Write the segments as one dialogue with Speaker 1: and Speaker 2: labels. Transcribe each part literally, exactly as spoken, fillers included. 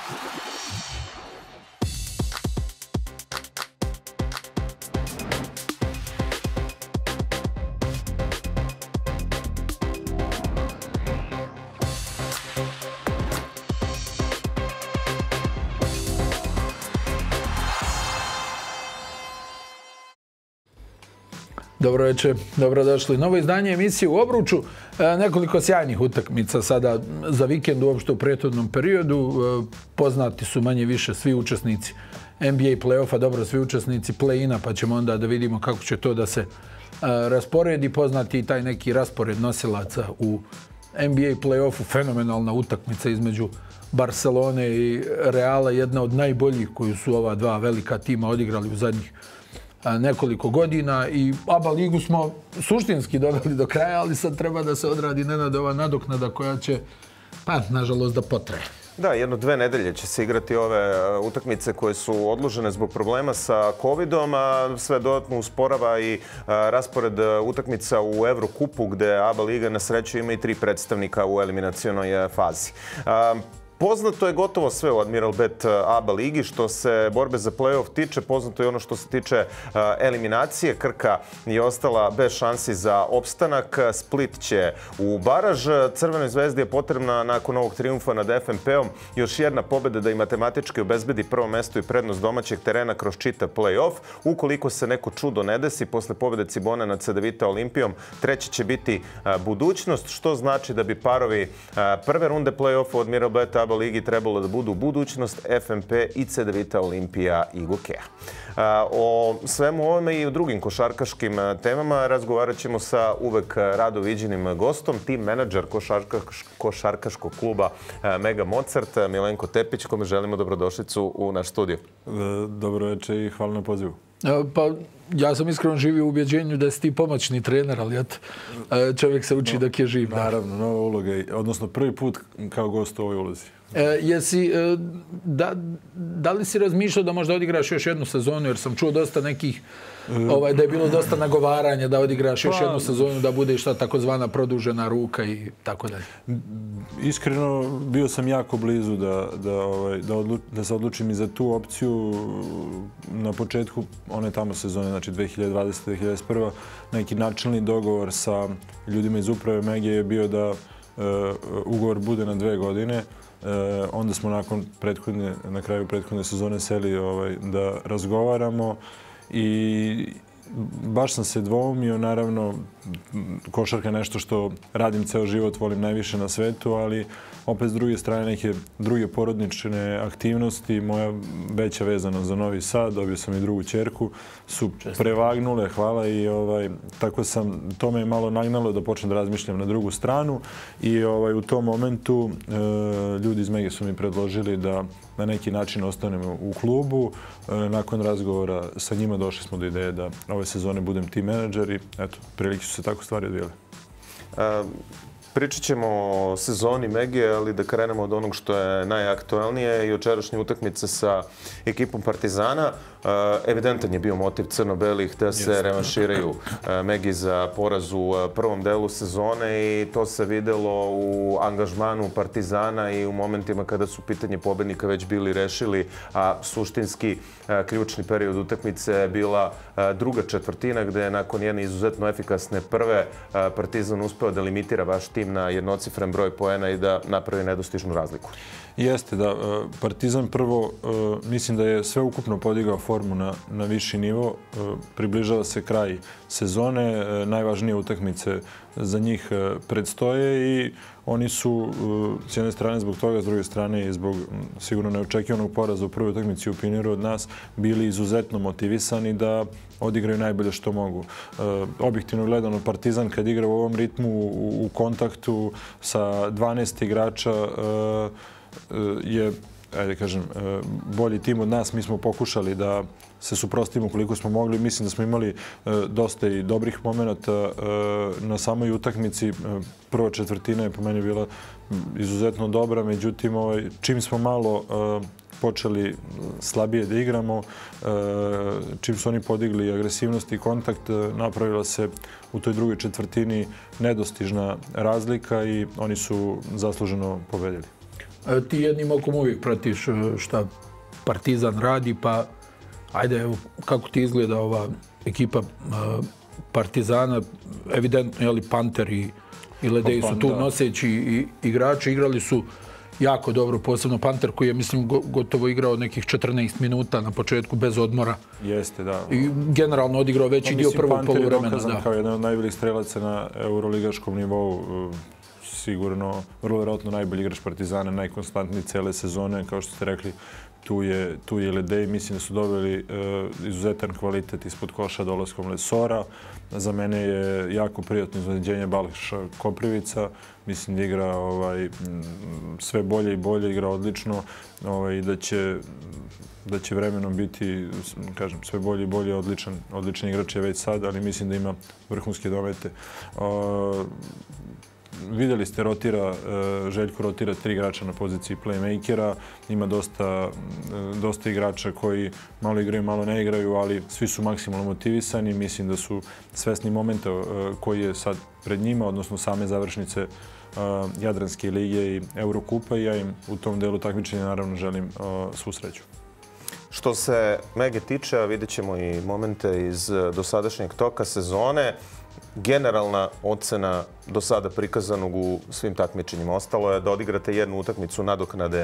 Speaker 1: Dobro večer, dobrodošli. Novo izdanje emisije U obruču. Nekoliko sjajnih utakmica sada za vikend, uopšte u prethodnom periodu. Poznati su manje više svi učesnici N B A play-offa, dobro, svi učesnici play-ina, pa ćemo onda da vidimo kako će to da se rasporedi. Poznati i taj neki raspored nosilaca u N B A play-offu. Fenomenalna utakmica između Barcelone i Reala, jedna od najboljih koju su ova dva velika tima odigrali u zadnjih nekoliko godina i A B A ligu smo suštinski doveli do kraja, ali sad treba da se odradi nenadova nadoknada koja će, pa, nažalost, da potraje.
Speaker 2: Da, jedno dve nedelje će se igrati ove utakmice koje su odložene zbog problema sa covidom, a sve dodatno usporava i raspored utakmica u Evrokupu, gde A B A liga na sreću ima i tri predstavnika u eliminacionoj fazi. Poznato je gotovo sve u Admiralbet A B A ligi. Što se borbe za play-off tiče, poznato je ono što se tiče eliminacije. Krka je ostala bez šansi za opstanak. Split će u baraž. Crvenoj zvezdi je potrebna nakon ovog trijumfa nad F N P-om još jedna pobjeda da i matematički obezbedi prvo mesto i prednost domaćeg terena kroz čitav play-off. Ukoliko se neko čudo ne desi, posle pobjede Cibona nad Cedevita Olimpijom, treći će biti budućnost, što znači da bi parovi prve runde play-offa u Admiralbet A B A ligi trebalo da budu budućnost F N P i Cedevita Olimpija i Gokeja. O svemu ovome i u drugim košarkaškim temama razgovarat ćemo sa uvek rado viđenim gostom, tim menadžer košarkaškog kluba Mega Mozart, Milenko Tepić, kome želimo dobrodošlicu u naš studio.
Speaker 3: Dobro večer i hvala na pozivu.
Speaker 1: Pa, ja sam iskreno živio u ubjeđenju da si ti pomoćni trener, ali eto, čovjek se uči dok je živ.
Speaker 3: Naravno, nova uloga, odnosno prvi put kao gost u ovoj ulozi.
Speaker 1: Jesi, da li si razmišljao da možda odigraš još jednu sezonu, jer sam čuo dosta nekih, da je bilo dosta nagovaranja da odigraš još jednu sezonu, da bude šta takozvana produžena ruka i tako dalje?
Speaker 3: Iskreno, bio sam jako blizu da se odlučim i za tu opciju na početku one tamo sezone, znači dve hiljade dvadesete. dve hiljade dvadeset prve. Neki načelni dogovor sa ljudima iz uprave Mege je bio da ugovor bude na dve godine. Onda smo nakon prethodne, na kraju prethodne sezone seli da razgovaramo i baš sam se dvoumio. Naravno, košarka je nešto što radim ceo život, volim najviše na svetu, ali opet s druge strane neke druge porodnične aktivnosti, moja veća vezana za Novi Sad, dobio sam i drugu ćerku, su prevagnule, hvala, i tako sam, to me je malo nagnalo da počnem da razmišljam na drugu stranu i u tom momentu ljudi iz Mege su mi predložili da na neki način ostanemo u klubu. Nakon razgovora sa njima došli smo do ideje da ove sezone budem team menadžer i eto, prilike su se tako stvari odvijele.
Speaker 2: Pričat ćemo o sezoni Mege, ali da krenemo od onog što je najaktualnije i jučerašnje utakmice sa ekipom Partizana. Evidentan je bio motiv crno-belih da se revanširaju Megi za poraz u prvom delu sezone i to se videlo u angažmanu Partizana i u momentima kada su pitanje pobednika već bili rešili, a suštinski ključni period utakmice je bila druga četvrtina gde je nakon jedne izuzetno efikasne prve Partizan uspeo da limitira vaš tim na jednocifren broj poena i da napravi nedostižnu razliku.
Speaker 3: Jeste, da. Partizan prvo, mislim da je sve ukupno podigao formu na viši nivo. Približava se kraj sezone, najvažnije utakmice za njih predstoje i oni su s jedne strane zbog toga, s druge strane i zbog sigurno neočekivanog poraza u prvoj utakmici u Pioniru od nas bili izuzetno motivisani da odigraju najbolje što mogu. Objektivno gledano, Partizan kad igra u ovom ritmu, u kontaktu sa dvanaest igrača, je, ajde kažem, bolji tim od nas. Mi smo pokušali da se suprotstavimo koliko smo mogli. Mislim da smo imali dosta i dobrih momenata na samoj utakmici. Prva četvrtina je po meni bila izuzetno dobra, međutim, čim smo malo počeli slabije da igramo, čim su oni podigli agresivnost i kontakt, napravila se u toj drugoj četvrtini nedostižna razlika i oni su zasluženo pobedili.
Speaker 1: ti jednim okom uvijek pratiš šta Partizan radi, pa ajde, evo, kako ti izgleda ova ekipa Partizana, evidentno, jeli, Panter i, i Ledeji su tu noseći i, igrači, igrali su jako dobro, posebno Panter koji je, mislim, gotovo igrao nekih četrnaest minuta na početku bez odmora.
Speaker 3: Jeste, da.
Speaker 1: I generalno odigrao veći dio prvog poluvremena.
Speaker 3: Panter je dokazan kao jedan od najboljih strelaca na euroligaškom nivou. Sigurno, vrlo vjerojatno najbolji igrač Partizana, najkonstantniji cele sezone, kao što ste rekli. Tu je, tu je Ledej, mislim da su dobili uh, izuzetan kvalitet ispod koša dolaskom Lesora. Za mene je jako prijatno iznenađenje Balša Koprivica. Mislim da igra ovaj, sve bolje i bolje, igra odlično ovaj, da će da će vremenom biti, kažem, sve bolje i bolje, odličan, odličan igrač je već sad, ali mislim da ima vrhunske domete. Uh, Vidjeli ste, rotira, Željko rotira tri igrača na poziciji playmakera. Ima dosta, dosta igrača koji malo igraju, malo ne igraju, ali svi su maksimalno motivisani. Mislim da su svesni momenta koji je sad pred njima, odnosno same završnice Jadranske lige i Eurokupa i ja im u tom delu takmičenja naravno želim svu sreću.
Speaker 2: Što se Mege tiče, vidjet ćemo i momente iz dosadašnjeg toka sezone. Generalna ocena do sada prikazanog u svim takmičenjima. Ostalo je da odigrate jednu utakmicu nadoknade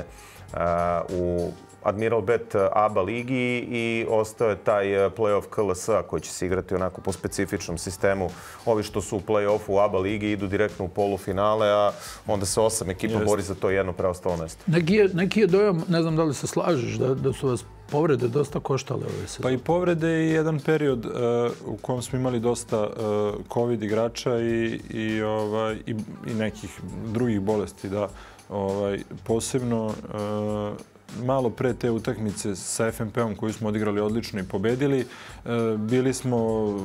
Speaker 2: u Admiral Bet A B A ligi i ostao je taj play-off K L S-a koji će se igrati onako po specifičnom sistemu. Ovi što su u play-offu u A B A ligi idu direktno u polufinale, a onda se osam ekipa bori za to jedno preostalo mesto.
Speaker 1: Neki je, neki je dojam, ne znam da li se slažeš, da, da su vas povrede dosta koštale ove sezone.
Speaker 3: Pa i povrede i jedan period uh, u kojem smo imali dosta uh, COVID igrača i, i, ovaj, i, i nekih drugih bolesti. Da, ovaj, posebno uh, malo pre te utakmice sa F M P-om koju smo odigrali odlično i pobedili, uh, bili smo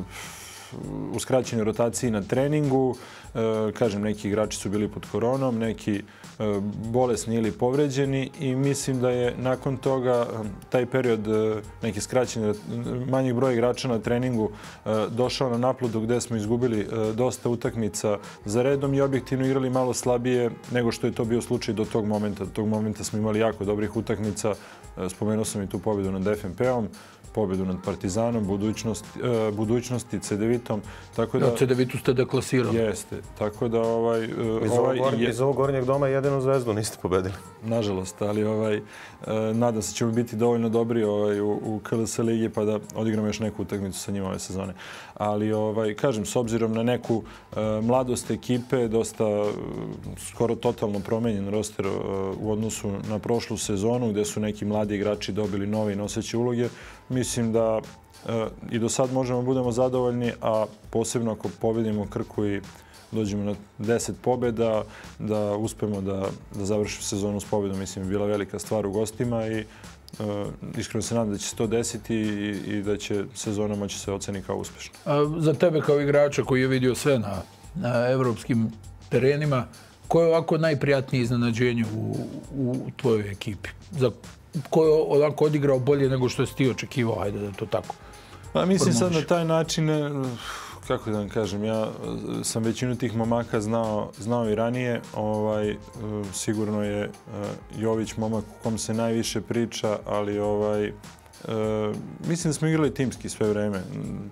Speaker 3: u skraćenoj rotaciji na treningu. Kažem, neki igrači su bili pod koronom, neki bolesni ili povređeni i mislim da je nakon toga taj period neki skraćeni, manjih broja igrača na treningu došao na naplodu gdje smo izgubili dosta utakmica za redom i objektivno igrali malo slabije nego što je to bio slučaj do tog momenta. Do tog momenta smo imali jako dobrih utakmica. Spomenuo sam i tu pobjedu nad F M P-om, pobjedu nad Partizanom, budućnost, uh, budućnosti, Cedevitom. Tako da,
Speaker 1: ja, Cedevitu ste deklasirali.
Speaker 3: Jeste. Tako da ovaj... Uh,
Speaker 2: iz,
Speaker 3: ovaj
Speaker 2: ovog, je, iz ovog gornjeg doma jedinu Zvezdu niste pobedili.
Speaker 3: Nažalost, ali ovaj, uh, nadam se ćemo biti dovoljno dobri ovaj, u, u K L S ligi pa da odigramo još neku utakmicu sa njima ove sezone. Ali, ovaj, kažem, s obzirom na neku uh, mladost ekipe, dosta uh, skoro totalno promenjen roster uh, u odnosu na prošlu sezonu gdje su neki mladi igrači dobili nove i noseće uloge, mislim da uh, i do sad možemo budemo zadovoljni, a posebno ako pobedimo Krku i dođemo na deset pobjeda, da uspemo da, da završimo sezonu s pobjedom. Mislim, je bila velika stvar u gostima i uh, iskreno se nadam da će se to desiti i, i da će sezona moći se oceni kao uspješna.
Speaker 1: A za tebe kao igrača koji je vidio sve na, na evropskim terenima, koje je ovako najprijatnije iznenađenje u, u tvojoj ekipi? Za ko je onako odigrao bolje nego što si ti očekivao, ajde da je to tako?
Speaker 3: Pa mislim sad na taj način, kako da vam kažem, ja sam većinu tih momaka znao, znao i ranije. Ovaj, sigurno je Jović momak u kom se najviše priča, ali ovaj, mislim da smo igrali timski sve vreme.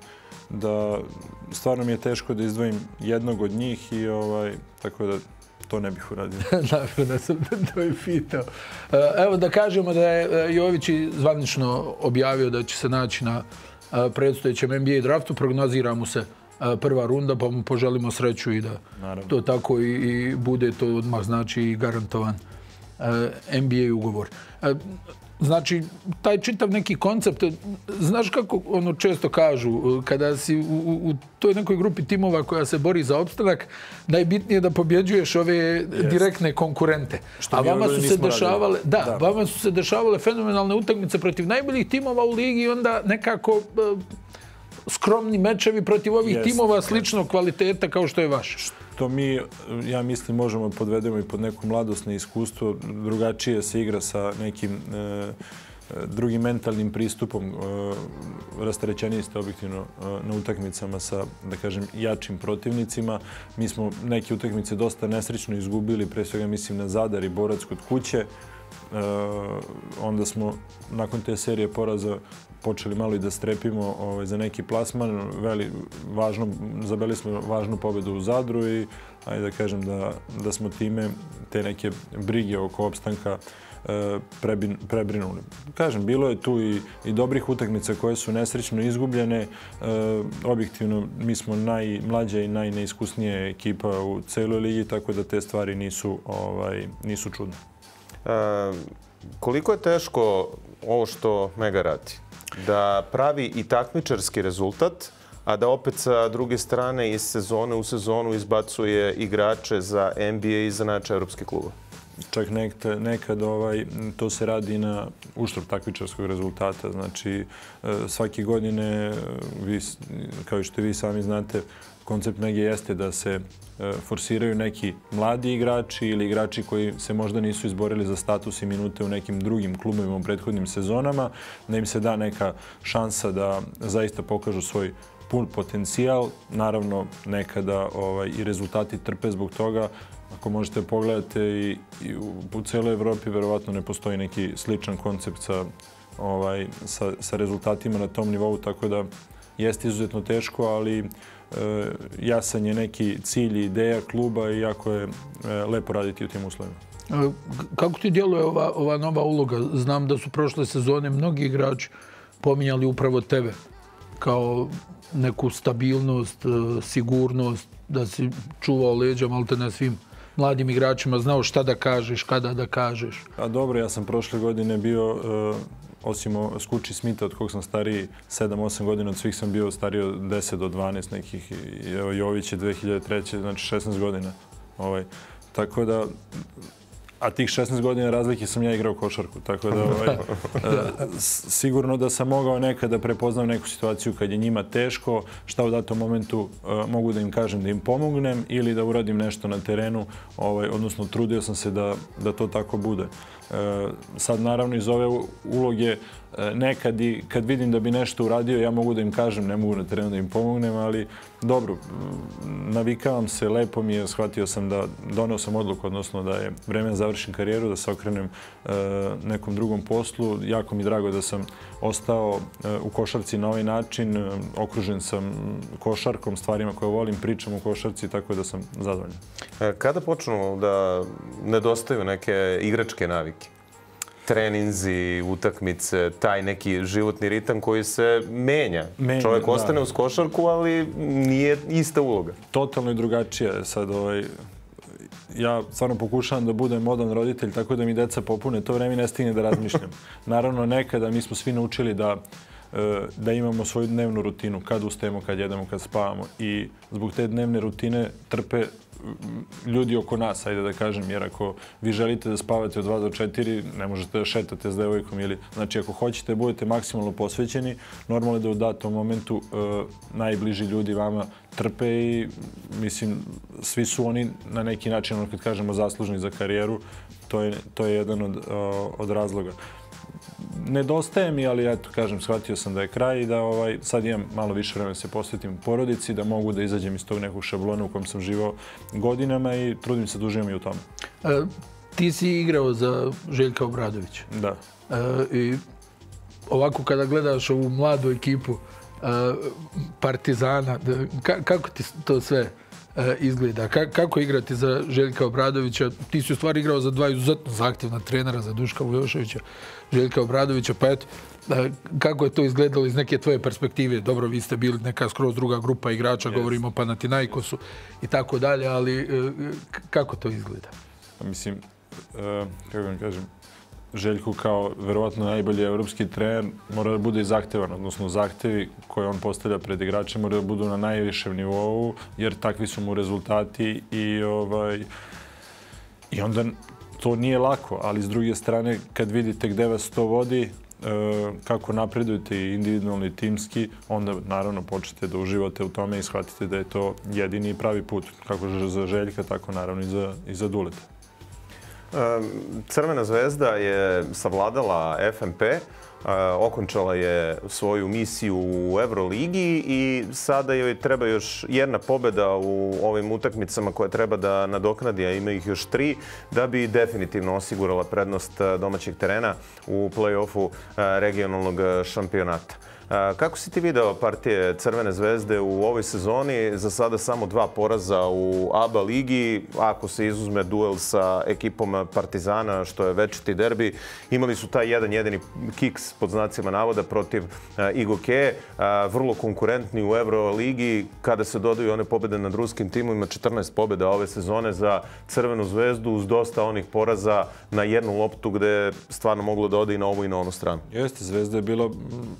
Speaker 3: Da stvarno mi je teško da izdvojim jednog od njih i ovaj, tako da to ne bih uradio.
Speaker 1: Da sam to i pitao. Evo da kažemo da je Jović zvanično objavio da će se naći na predstojećem N B A draftu. Prognozira mu se prva runda, pa mu poželimo sreću i da naravno to tako i, i bude. To odmah znači i garantovan N B A ugovor. Znači, taj čitav neki koncept, znaš kako ono često kažu, kada si u, u, u toj nekoj grupi timova koja se bori za opstanak, najbitnije je da pobjeđuješ ove yes. direktne konkurente. Što A vama su se dešavale, da, da, vama su se dešavale fenomenalne utakmice protiv najboljih timova u ligi i onda nekako uh, skromni mečevi protiv ovih yes. timova sličnog kvaliteta kao što je vaš.
Speaker 3: To mi, ja mislim, možemo podvedemo i pod neku mladost, neiskustvo. Drugačije se igra sa nekim e, drugim mentalnim pristupom. Rasterećeniji ste objektivno na utakmicama sa, da kažem, jačim protivnicima. Mi smo neke utakmice dosta nesrećno izgubili, pre svega mislim na Zadar i Borac kod kuće. Onda smo nakon te serije poraza počeli malo i da strepimo za neki plasman. Zabeli smo važnu pobedu u Zadru i ajde da kažem da smo time te neke brige oko opstanka prebrinuli. Kažem, bilo je tu i dobrih utakmica koje su nesrećno izgubljene. Objektivno, mi smo najmlađa i najneiskusnija ekipa u celoj ligi, tako da te stvari nisu čudne.
Speaker 2: Koliko je teško ovo što Mega radi? Da pravi i takmičarski rezultat, a da opet sa druge strane iz sezone u sezonu izbacuje igrače za N B A i za najjače evropske klubove?
Speaker 3: Čak nekad to se radi na uštrb takmičarskog rezultata. Znači, svake godine, kao što vi sami znate, koncept Mege jeste da se forsiraju neki mladi igrači ili igrači koji se možda nisu izborili za status i minute u nekim drugim klubovima u prethodnim sezonama, da im se da neka šansa da zaista pokažu svoj pun potencijal. Naravno, nekada i rezultati trpe zbog toga. Ako možete pogledati i u celoj Evropi verovatno ne postoji neki sličan koncept sa rezultatima na tom nivou, tako da jeste izuzetno teško, ali jasan je neki cilj i ideja kluba i jako je lepo raditi u tim uslovima.
Speaker 1: Kako ti djeluje ova nova uloga? Znam da su prošle sezone mnogi igrači pominjali upravo tebe kao neku stabilnost, sigurnost, da si čuvao leđa malte na svim mladim igračima, znao šta da kažeš, kada da kažeš.
Speaker 3: A dobro, ja sam prošle godine bio, osim Skuči Smita, od kog sam stariji sedam osam godina, od svih sam bio stariji od deset do dvanaest nekih. Jović je dve hiljade treće, znači šesnaest godina. Tako da, a tih šesnaest godina razlike sam ja igrao košarku. Tako da, sigurno da sam mogao nekada prepoznam neku situaciju kad je njima teško, šta u datom momentu mogu da im kažem da im pomognem ili da uradim nešto na terenu, odnosno trudio sam se da to tako bude. Sad, naravno, iz ove uloge nekad i kad vidim da bi nešto uradio, ja mogu da im kažem, ne mogu na terenu da im pomognem, ali dobro, navikavam se, lepo mi je, shvatio sam da doneo sam odluku, odnosno da je vreme da završim karijeru, da se okrenem nekom drugom poslu. Jako mi je drago da sam ostao u košarci na ovaj način, okružen sam košarkom, stvarima koje volim, pričam o košarci, tako da sam zadovoljan.
Speaker 2: Kada počnu da nedostaju neke igračke navike? Treninzi, utakmice, taj neki životni ritam koji se menja. Čovjek ostane uz košarku, ali nije ista uloga.
Speaker 3: Totalno je drugačija. Sad, ja stvarno pokušavam da budem modan roditelj, tako da mi deca popune to vreme i ne stigne da razmišljam. Naravno, nekada mi smo svi naučili da imamo svoju dnevnu rutinu, kad ustajemo, kad jedemo, kad spavamo. I zbog te dnevne rutine trpe ljudi oko nas, ajde da kažem, jer ako vi želite da spavate od dva do četiri, ne možete da šetate s devojkom ili... Znači, ako hoćete da budete maksimalno posvećeni, normalno je da u datom momentu najbliži ljudi vama trpe i, mislim, svi su oni na neki način, ono kad kažemo, zaslužni za karijeru, to je jedan od razloga. Nedostaje mi, ali eto, kažem, shvatio sam da je kraj i da sad imam malo više vremena da se posvetim porodici, da mogu da izađem iz tog nekog šablona u kojem sam živao godinama i trudim se da uživam i u tome.
Speaker 1: Ti si igrao za Željka Obradovića.
Speaker 3: Da.
Speaker 1: I ovako kada gledaš ovu mladu ekipu Partizana, kako ti to sve izgleda? Kako igrati za Željka Obradovića? Ti si u stvari igrao za dva izuzetno zahtjevna trenera, za Duška Vujoševića, Željka Obradovića, pa eto, kako je to izgledalo iz neke tvoje perspektive? Dobro, vi ste bili neka skroz druga grupa igrača, govorimo o Panathinaikosu i tako dalje, ali kako to izgleda?
Speaker 3: Mislim, kako vam kažem, Željko kao verovatno najbolji evropski trener mora da bude i zahtevan, odnosno zahtevi koje on postavlja pred igrače mora da budu na najvišem nivou, jer takvi su mu rezultati i onda to nije lako, ali s druge strane kad vidite gde vas to vodi, kako napredujete individualno i timski, onda naravno počnete da uživate u tome i shvatite da je to jedini i pravi put, kako za Željka, tako naravno i za Duleta.
Speaker 2: Crvena zvezda je savladala F N P, okončala je svoju misiju u Euroligi i sada joj treba još jedna pobjeda u ovim utakmicama koje treba da nadoknadi, a ima ih još tri, da bi definitivno osigurala prednost domaćeg terena u play-offu regionalnog šampionata. Kako si ti video partije Crvene zvezde u ovoj sezoni? Za sada samo dva poraza u A B A ligi. Ako se izuzme duel sa ekipom Partizana, što je večiti derbi, imali su taj jedan jedini kiks pod znacima navoda protiv Igoke. Vrlo konkurentni u Euroligi. Kada se dodaju one pobjede nad ruskim timovima, četrnaest pobjeda ove sezone za Crvenu zvezdu uz dosta onih poraza na jednu loptu gde je stvarno moglo da ode i na ovu i na onu stranu.
Speaker 3: Jeste, Zvezda je bila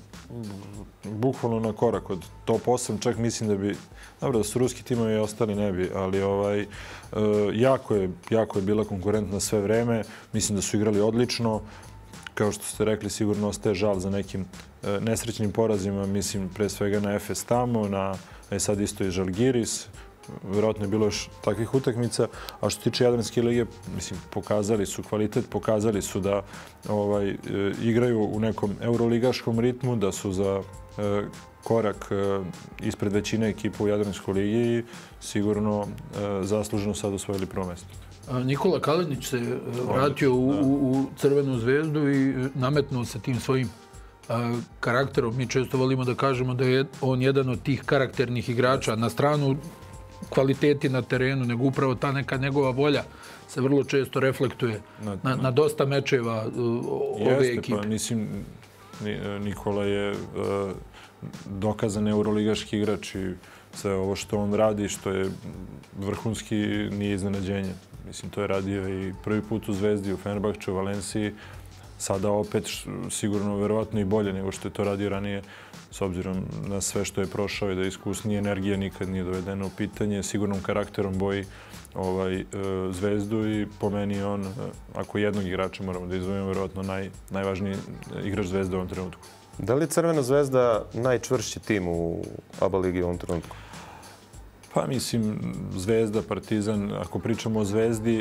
Speaker 3: bukvalno na korak od top osam, čak mislim da bi, dobro da su ruski timovi i ostali ne bi, ali ovaj, jako je, jako je bila konkurentna sve vreme, mislim da su igrali odlično, kao što ste rekli, sigurno ostaje žal za nekim nesrećnim porazima, mislim pre svega na Efes tamo, na sad isto i Žalgiris, vjerojatno je bilo još takvih utakmica, a što se tiče Jadranske lige, mislim, pokazali su kvalitet, pokazali su da ovaj, igraju u nekom euroligaškom ritmu, da su za e, korak e, ispred većine ekipa u Jadranskoj ligi i sigurno e, zasluženo sad osvojili prvo mesto.
Speaker 1: Nikola Kalinić se vratio u, u, u Crvenu zvezdu i nametnuo se tim svojim karakterom. Mi često volimo da kažemo da je on jedan od tih karakternih igrača. Na stranu kvaliteti na terenu, nego upravo ta neka njegova volja se vrlo često reflektuje na, na, na dosta mečeva uh, ove
Speaker 3: Jeste,
Speaker 1: ekipe.
Speaker 3: Pa, mislim, Nikola je uh, dokazan euroligaški igrač i sve ovo što on radi, što je vrhunski, nije iznenađenje. Mislim, to je radio i prvi put u Zvezdi, u Fenerbahču, u Valenciji. Sada opet sigurno verovatno i bolje nego što je to radio ranije, s obzirom na sve što je prošao i da iskusnije, energija nikad nije dovedena u pitanje. Sigurnom karakterom boji ovaj, Zvezdu i po meni on, ako jednog igrača moramo da izdvojimo, verovatno naj, najvažniji igrač Zvezde u ovom trenutku.
Speaker 2: Da li je Crvena zvezda najčvršći tim u A B A ligi u ovom trenutku?
Speaker 3: Pa mislim, Zvezda, Partizan, ako pričamo o Zvezdi,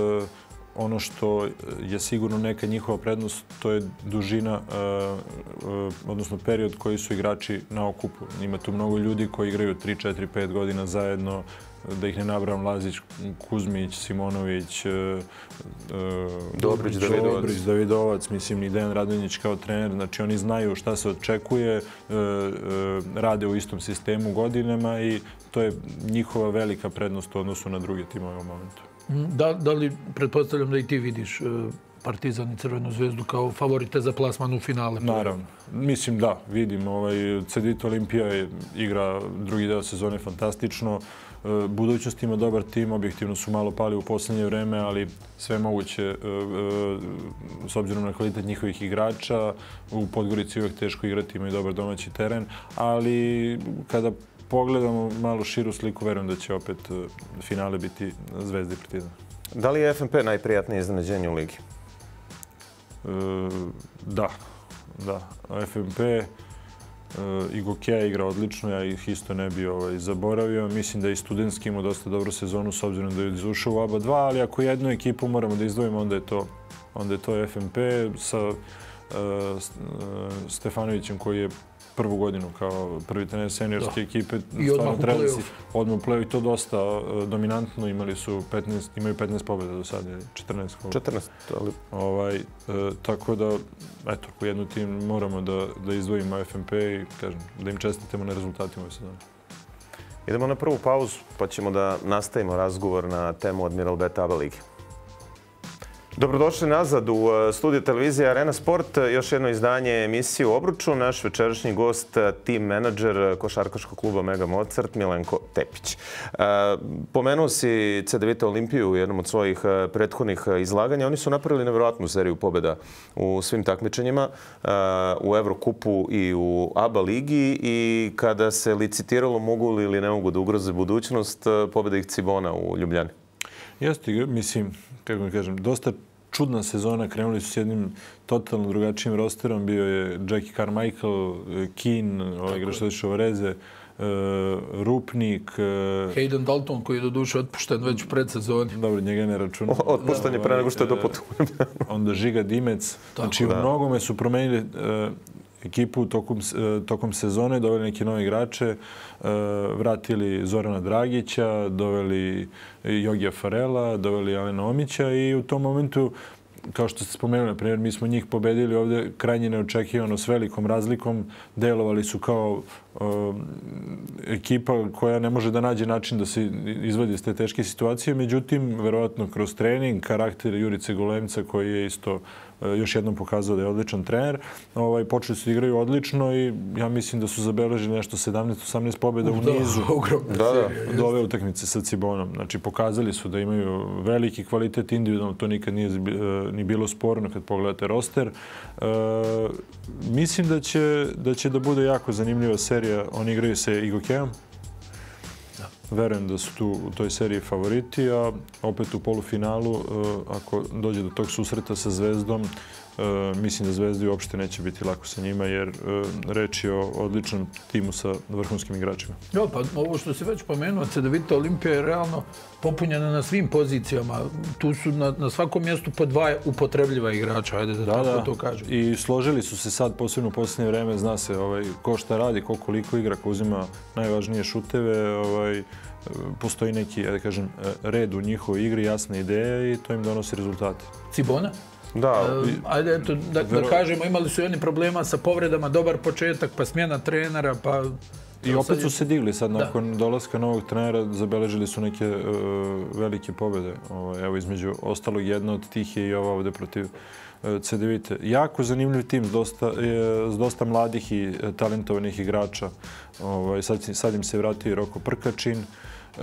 Speaker 3: ono što je sigurno neka njihova prednost, to je dužina, odnosno period koji su igrači na okupu. Ima tu mnogo ljudi koji igraju tri, četiri, pet godina zajedno, da ih ne nabrajam, Lazić, Kuzmić, Simonović,
Speaker 2: Dobrić, Davidovac.
Speaker 3: Dobrić, Davidovac, mislim i Dejan Radonjić kao trener. Znači oni znaju šta se očekuje, rade u istom sistemu godinama i to je njihova velika prednost u odnosu na druge timove u momentu.
Speaker 1: Da, da li, pretpostavljam da i ti vidiš Partizan i Crvenu zvezdu kao favorite za plasman u finale?
Speaker 3: Naravno. Mislim da, vidim. Ovaj, Cedit Olimpija je igra drugi deo sezone fantastično. Budućnost ima dobar tim, objektivno su malo pali u posljednje vreme, ali sve moguće s obzirom na kvalitet njihovih igrača. U Podgorici uvijek teško igrati, imaju dobar domaći teren, ali kada pogledamo malo širu sliku, verujem da će opet finale biti Zvezda i Partizan.
Speaker 2: Da li je F N P najprijatnije iznenađenje u ligi?
Speaker 3: E, da, da. F N P, e, Igokea igra odlično, ja ih isto ne bi ovaj, zaboravio. Mislim da i Studentski imao dosta dobru sezonu s obzirom da je izušao u A B A dva, ali ako jednu ekipu moramo da izdvojimo, onda je to, onda je to F N P sa e, Stefanovićem koji je prvu godinu kao prvi trener seniorske ekipe.
Speaker 1: I odmah u play-off.
Speaker 3: Odmah u play-off i to dosta dominantno. Imali su petnaest, imaju petnaest pobjeda do sada, četrnaest.
Speaker 2: četrnaest, ali...
Speaker 3: Ovaj, e, tako da, eto, po jednu tim moramo da, da izdvojimo F N P i kažem, da im čestitamo na rezultatima ove sezone.
Speaker 2: Idemo na prvu pauzu, pa ćemo da nastavimo razgovor na temu Admiralbet A B A ligi. Dobrodošli nazad u studiju televizije Arena Sport. Još jedno izdanje emisije u Obruču. Naš večerašnji gost, tim menadžer košarkaškog kluba Mega Mozart, Milenko Tepić. Pomenuo si Cedevita Olimpiju u jednom od svojih prethodnih izlaganja. Oni su napravili nevjerojatnu seriju pobjeda u svim takmičenjima, u Evrokupu i u A B A ligi. I kada se licitiralo mogu li ili ne mogu da ugroze budućnost, pobjeda ih Cibona u Ljubljani.
Speaker 3: Jeste, mislim, kako mi kažem, dosta čudna sezona. Krenuli su s jednim totalno drugačijim rosterom. Bio je Jackie Carmichael, Keane, ovaj igrač od Šovareze, Rupnik.
Speaker 1: Hayden Dalton koji je do duše otpušten već u predsezoni.
Speaker 3: Dobro, njega ne računam.
Speaker 2: Otpušten je pre nego što je do potujem.
Speaker 3: Onda Žiga Dimec. Znači, u mnogome su promenili ekipu tokom, tokom sezone, doveli neke nove igrače, vratili Zorana Dragića, doveli Jogija Farela, doveli Alena Omića i u tom momentu, kao što ste spomenuli, na primjer, mi smo njih pobedili ovdje krajnje neočekivano s velikom razlikom. Delovali su kao uh, ekipa koja ne može da nađe način da se izvadi iz te teške situacije. Međutim, verovatno kroz trening, karakter Jurice Golemca koji je isto uh, još jednom pokazao da je odličan trener, ovaj, počeli su da igraju odlično i ja mislim da su zabeležili nešto sedamnaest osamnaest pobjeda u nizu do ove utakmice sa Cibonom. Znači, pokazali su da imaju veliki kvalitet individualno, to nikad nije ni bilo sporno kad pogledate roster. E, mislim da će, da će da bude jako zanimljiva serija. Oni igraju sa Igokeom. Verujem da su tu u toj seriji favoriti, a opet u polufinalu, ako dođe do tog susreta sa Zvezdom, mislim da Zvezdi uopšte neće biti lako sa njima, jer reč je o odličnom timu sa vrhunskim igračima.
Speaker 1: Jo, pa ovo što se već pomenuo, Cedevita Olimpija je realno popunjena na svim pozicijama. Tu su na, na svakom mjestu po dva upotrebljiva igrača, ajde da, da tako da. to kažem.
Speaker 3: I složili su se sad, posebno u posljednje vreme, zna se ovaj, ko šta radi, ko koliko igra, ko uzima najvažnije šuteve, ovaj, postoji neki, da kažem, red u njihovoj igri, jasne ideje i to im donosi rezultate.
Speaker 1: Cibona?
Speaker 2: Da.
Speaker 1: Uh, ajde, eto, da, da kažemo, imali su i oni problema sa povredama, dobar početak, pa smjena trenera, pa...
Speaker 3: I opet su se digli sad, nakon da. dolaska novog trenera, zabeležili su neke uh, velike pobjede. Ovo, evo, između ostalog, jedna od tih je i ova ovdje protiv uh, Cedevite. Jako zanimljiv tim s dosta, je, s dosta mladih i talentovanih igrača. Ovo, sad, sad im se vratio Roko Prkačin, uh,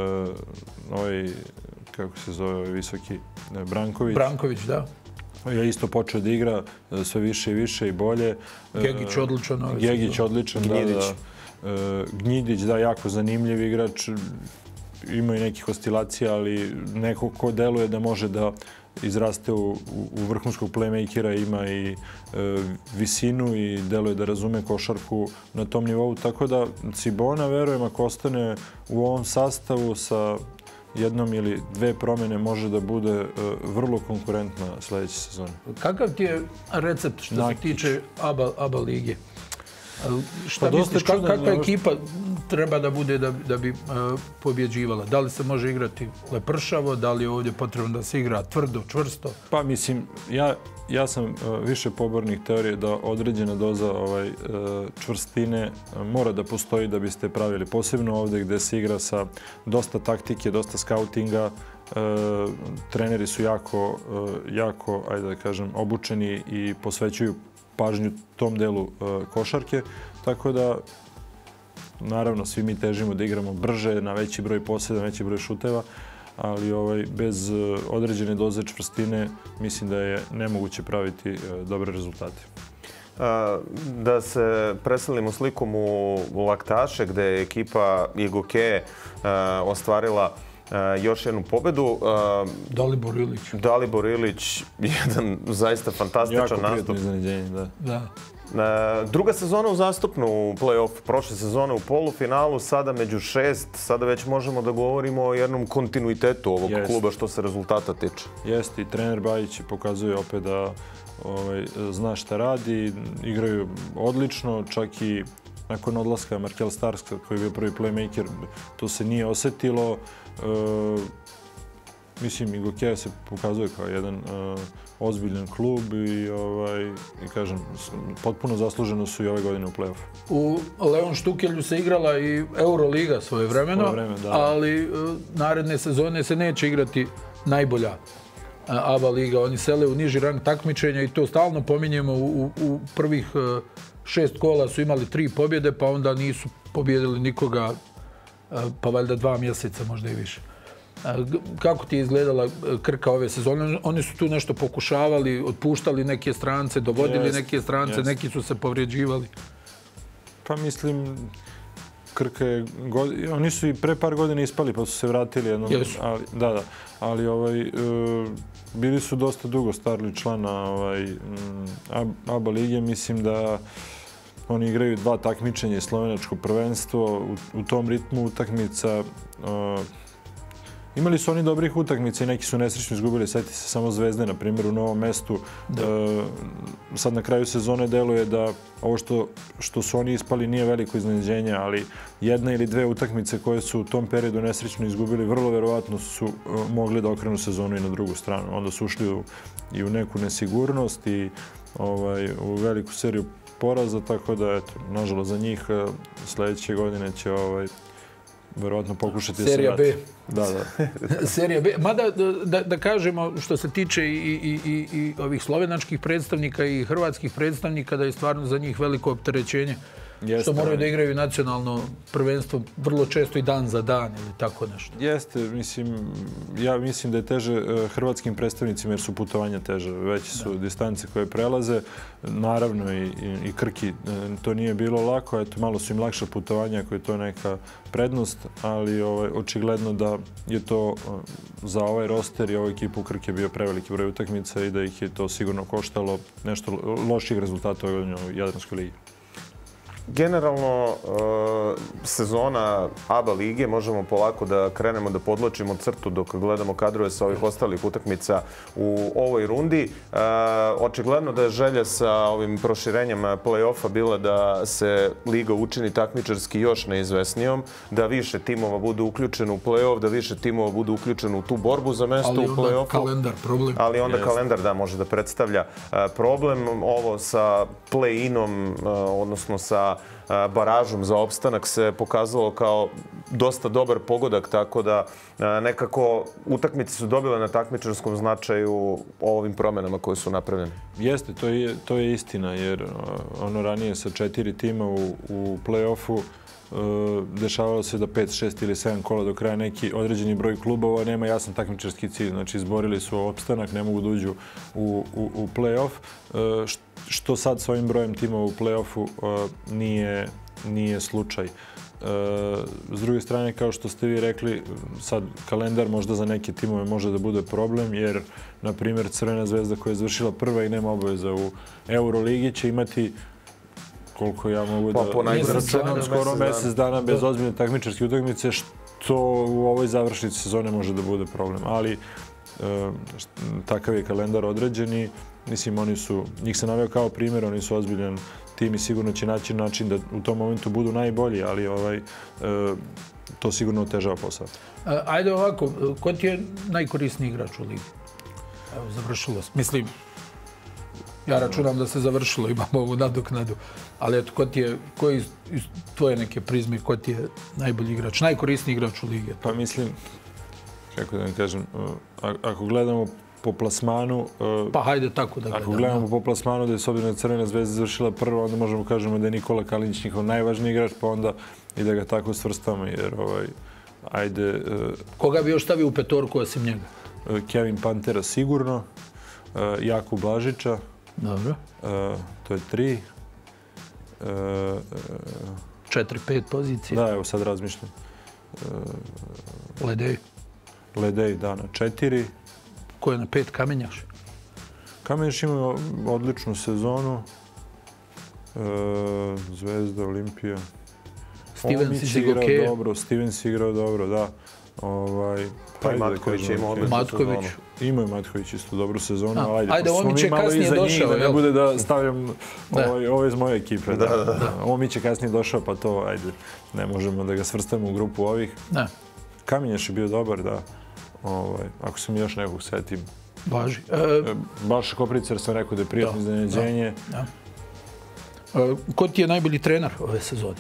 Speaker 3: ovaj, kako se zove, ovaj visoki, ne, Branković.
Speaker 1: Branković, da.
Speaker 3: Je isto počeo da igra sve više i više i bolje.
Speaker 1: Gegić odličan.
Speaker 3: Gegić odličan, da, da. Gnjidić, da, jako zanimljiv igrač. Ima i nekih oscilacija, ali neko ko deluje da može da izraste u, u vrhunskog playmakera, ima i e, visinu i deluje da razume košarku na tom nivou. Tako da Cibona, verujem, ako ostane u ovom sastavu sa jednom ili dve promjene, može da bude uh, vrlo konkurentna sljedeće sezone.
Speaker 1: Kakav ti je recept što Nakić. se tiče ABA, ABA lige? Šta
Speaker 3: pa
Speaker 1: misliš, kak, kakva ekipa treba da bude da, da bi uh, pobjeđivala? Da li se može igrati lepršavo, da li je ovdje potrebno da se igra tvrdo, čvrsto?
Speaker 3: Pa mislim, ja, ja sam uh, više pobornik teorije da određena doza ovaj, uh, čvrstine uh, mora da postoji da biste pravili. Posebno ovdje gdje se igra sa dosta taktike, dosta skautinga. Uh, treneri su jako, uh, jako, ajde da kažem, obučeni i posvećuju pažnju tom delu uh, košarke, tako da naravno svi mi težimo da igramo brže, na veći broj posjeda, na veći broj šuteva, ali ovaj, bez uh, određene doze čvrstine mislim da je nemoguće praviti uh, dobre rezultate.
Speaker 2: Uh, da se preselimo slikom u, u Laktaše, gdje je ekipa Igoke uh, ostvarila Uh, još jednu pobedu. Uh,
Speaker 1: Dalibor Ilić.
Speaker 2: Dalibor Ilić, jedan zaista fantastičan nastup.
Speaker 3: Jako prijatno iznenađenje, da.
Speaker 1: da.
Speaker 2: Uh, druga sezona uzastopno u play-off, prošle sezone u polufinalu, sada među šest. Sada već možemo da govorimo o jednom kontinuitetu ovog Jest. kluba što se rezultata tiče.
Speaker 3: Jeste, i trener Bajić pokazuje opet da ovaj, zna šta radi, igraju odlično, čak i nakon odlaska Markel Starks, koji je bio prvi playmaker, to se nije osjetilo. Uh, mislim, Igokeja se pokazuje kao jedan uh, ozbiljan klub i, ovaj, i kažem, potpuno zasluženo su i ove godine u play-offu.
Speaker 1: U Leon Štukelju se igrala i Euroliga svoje vremeno, svoje vreme, da, ali uh, naredne sezone se neće igrati najbolja uh, ABA liga. Oni sele u niži rang takmičenja i to stalno pominjemo. U, u, u prvih uh, šest kola su imali tri pobjede, pa onda nisu pobjedili nikoga pa valjda dva mjeseca, možda i više. Kako ti je izgledala Krka ove sezone? Oni su tu nešto pokušavali, otpuštali neke strance, dovodili yes, neke strance, yes. neki su se povrijeđivali.
Speaker 3: Pa mislim, Krka je... God... Oni su i pre par godina ispali, pa su se vratili jednom.
Speaker 1: Jesu.
Speaker 3: Ali, da, da. Ali ovaj, uh, bili su dosta dugo starli člana ovaj, ABA lige. Mislim da Oni igraju dva takmičenja i slovenačko prvenstvo. U, u tom ritmu utakmica... Uh, imali su oni dobrih utakmica i neki su nesrećno izgubili. Sjeti se samo Zvezde, na primjer, u Novom Mestu. Uh, sad na kraju sezone deluje da ovo što, što su oni ispali nije veliko iznenađenje, ali jedna ili dve utakmice koje su u tom periodu nesrećno izgubili, vrlo verovatno su uh, mogli da okrenu sezonu i na drugu stranu. Onda su ušli u, i u neku nesigurnost i ovaj, u veliku seriju poraza, tako da, eto, nažalost za njih sljedeće godine će ovaj, verovatno pokušati da se vrati.
Speaker 1: Serija B.
Speaker 3: Da, da.
Speaker 1: Serija B. Mada, da, da kažemo, što se tiče i, i, i, i ovih slovenačkih predstavnika i hrvatskih predstavnika, da je stvarno za njih veliko opterećenje. Jeste, što moraju da igraju nacionalno prvenstvo vrlo često i dan za dan ili tako nešto.
Speaker 3: Jeste, mislim, ja mislim da je teže hrvatskim predstavnicima jer su putovanja teže. Veće su da. distance koje prelaze. Naravno i, i, i Krki to nije bilo lako. Eto, malo su im lakša putovanja ako je to neka prednost, ali ovaj, očigledno da je to za ovaj roster i ovu ekipu Krke bio preveliki broj utakmica i da ih je to sigurno koštalo nešto loših rezultata u Jadranskoj ligi.
Speaker 2: Generalno, sezona A B A lige, možemo polako da krenemo da podločimo crtu dok gledamo kadrove sa ovih ostalih utakmica u ovoj rundi. Očigledno da je želja sa ovim proširenjem play-offa bila da se liga učini takmičarski još neizvesnijom, da više timova bude uključeno u play-off, da više timova bude uključeno u tu borbu za mesto u play-offu.
Speaker 1: Ali onda kalendar problem.
Speaker 2: Ali onda kalendar, da, može da predstavlja problem. Ovo sa play-inom, odnosno sa baražom za opstanak se pokazalo kao dosta dobar pogodak, tako da nekako utakmice su dobile na takmičarskom značaju ovim promjenama koje su napravljene.
Speaker 3: Jeste, to je, to je istina, jer ono ranije sa četiri tima u, u play-offu dešavalo se da pet, šest ili sedam kola do kraja neki određeni broj klubova nema jasan takmičarski cilj. Znači, izborili su opstanak, ne mogu da uđu u, u, u play-off, što sad s ovim brojem timova u play-offu nije, nije slučaj. S druge strane, kao što ste vi rekli, sad kalendar možda za neke timove može da bude problem, jer, na primjer, Crvena zvezda koja je završila prva i nema obaveza u Euroligi će imati koliko ja mogu da pa, izračunam, skoro mjesec dana bez ozbiljne takmičarske utakmice, što u ovoj završnici sezone može da bude problem. Ali e, takav je kalendar određeni. Mislim, oni su, njih se naveo kao primjer, oni su ozbiljan tim i sigurno će naći način da u tom momentu budu najbolji, ali ovaj, e, to sigurno otežava posao.
Speaker 1: Ajde ovako, ko ti je najkorisniji igrač u ligi? Evo, završilo se. Mislim, ja računam da se završilo, imamo ovu nadoknadu. Ali eto, ko ti je, koji iz, iz tvoje neke prizme, ko ti je najbolji igrač, najkorisniji igrač u ligi?
Speaker 3: Pa mislim, kako da vam kažem, ako gledamo po plasmanu...
Speaker 1: Pa hajde tako da gledamo.
Speaker 3: Ako gledamo po plasmanu da je s obzirom da Crvena zvezda završila prva, onda možemo kažemo da je Nikola Kalinić njihov najvažniji igrač, pa onda i da ga tako svrstamo, jer ovaj, ajde...
Speaker 1: Koga bi još stavio u petorku osim njega?
Speaker 3: Kevin Pantera sigurno, Jakub Blažića.
Speaker 1: Dobro.
Speaker 3: To je tri.
Speaker 1: Četiri, pet pozicije.
Speaker 3: Da, evo sad razmišljam.
Speaker 1: Ledej.
Speaker 3: Ledej, da, na četiri.
Speaker 1: Ko je na pet? Kamenjaš?
Speaker 3: Kamenjaš ima odličnu sezonu. Zvezda, Olimpija.
Speaker 1: Stevens
Speaker 3: je igrao dobro. Stevens je igrao dobro, da. Ovaj,
Speaker 2: pa i Matković ima odličnu sezonu.
Speaker 3: Ima i Matković isto dobru sezonu.
Speaker 1: A, ajde, ajde Omić je kasnije došao.
Speaker 3: Da ne bude da stavljam ovaj, ovo iz moje ekipe. Da, da, da. Omić je kasnije došao, pa to, ajde, ne možemo da ga svrstamo u grupu ovih.
Speaker 1: Ne.
Speaker 3: Kamenjaš je bio dobar, da. Ovaj, ako sam još nekog setim.
Speaker 1: Važi.
Speaker 3: E, Balša Kopricar sam rekao da je prijatno iznenađenje.
Speaker 1: Da, da. E, ko ti je najbolji trener ove sezone?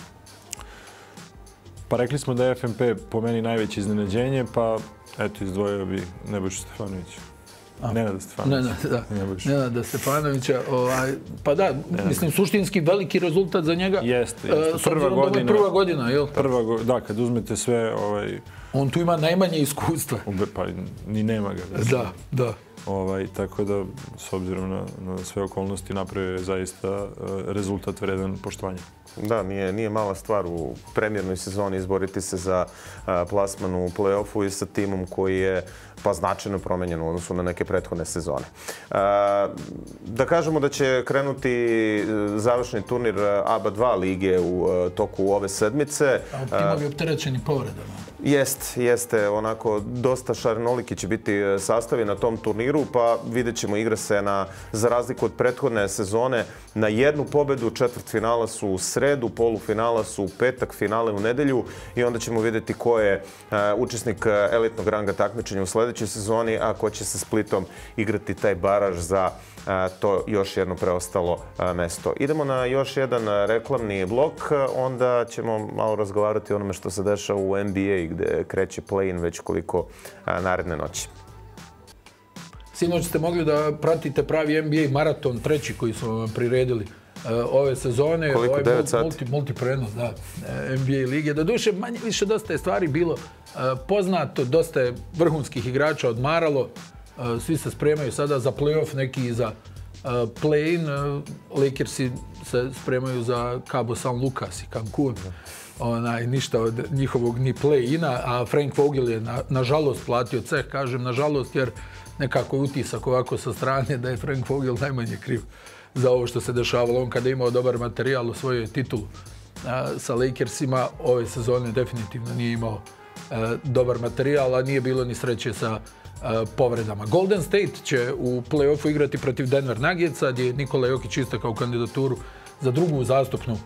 Speaker 3: Pa rekli smo da je F M P po meni najveće iznenađenje, pa eto, izdvojio bi Nebojšu Stefanovića. Nenada Stefanovića.
Speaker 1: Nenada, da. Nenada Stefanovića. Ovaj, pa da, Nenada. Mislim, suštinski veliki rezultat za njega.
Speaker 3: Jeste, jeste.
Speaker 1: Prva godina. Prva godina, jel?
Speaker 3: Prva go, da, kad uzmete sve... Ovaj,
Speaker 1: on tu ima najmanje iskustva.
Speaker 3: Pa ni nema ga.
Speaker 1: Da, da.
Speaker 3: Ovaj, tako da, s obzirom na, na sve okolnosti, napravio je zaista uh, rezultat vredan poštovanja.
Speaker 2: Da, nije, nije mala stvar u premijernoj sezoni izboriti se za a, plasman u play-offu i sa timom koji je pa značajno promenjen u odnosu na neke prethodne sezone. A, da kažemo da će krenuti završni turnir A B A dva lige u a, toku ove sedmice.
Speaker 1: A timovi opterećeni povredama.
Speaker 2: Jest, jeste. Onako, dosta šarenoliki će biti sastavi na tom turniru, pa vidjet ćemo, igra se na, za razliku od prethodne sezone, na jednu pobedu. Četvrtfinala su u sredu, polufinala su u petak, finale u nedelju i onda ćemo vidjeti ko je uh, učesnik elitnog ranga takmičenja u sljedećoj sezoni, a ko će sa Splitom igrati taj baraž za uh, to još jedno preostalo uh, mesto. Idemo na još jedan reklamni blok, onda ćemo malo razgovarati o onome što se dešava u N B A gde kreće play-in već koliko uh, naredne noći.
Speaker 1: Sinoć ste mogli da pratite pravi N B A maraton, treći koji smo vam priredili ove sezone.
Speaker 2: Koliko?
Speaker 1: Ovaj
Speaker 2: devet sati?
Speaker 1: Multi, multiprenos, da. N B A lige. Doduše, manje više dosta je stvari bilo poznato, dosta je vrhunskih igrača odmaralo. Svi se spremaju sada za play-off, neki za play-in. Lakersi se spremaju za Cabo San Lucas i Cancun. Onaj, ništa od njihovog ni play-ina, a Frank Vogel je na, nažalost platio ceh, kažem nažalost, jer nekako je utisak ovako sa strane da je Frank Vogel najmanje kriv za ovo što se dešavalo. On kada je imao dobar materijal u svojoj titulu a, sa Lakersima, ove sezone definitivno nije imao a, dobar materijal, a nije bilo ni sreće sa a, povredama. Golden State će u play-offu igrati protiv Denver Nuggetsa, gdje je Nikola Jokić istakao kandidaturu za drugu zastupnu